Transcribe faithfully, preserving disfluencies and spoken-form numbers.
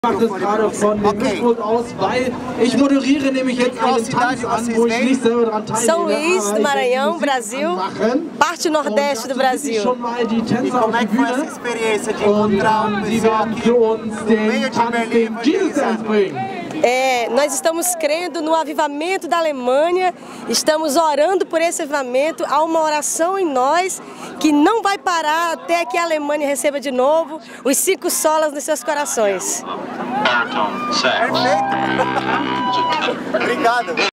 Ich mache das gerade von dem Mischpult aus, weil ich moderiere nämlich jetzt einen Tanz an, wo ich nicht selber daran teilnehme. São Luís do Maranhão, Brasil, parte nordeste do Brasil. Schon mal die Tänzer auf die Bühne und ähm, sie werden für uns den Tanz, den Jesus Dance bringen. É, nós estamos crendo no avivamento da Alemanha, estamos orando por esse avivamento, há uma oração em nós que não vai parar até que a Alemanha receba de novo os cinco solas nos seus corações. Perfeito! Obrigado!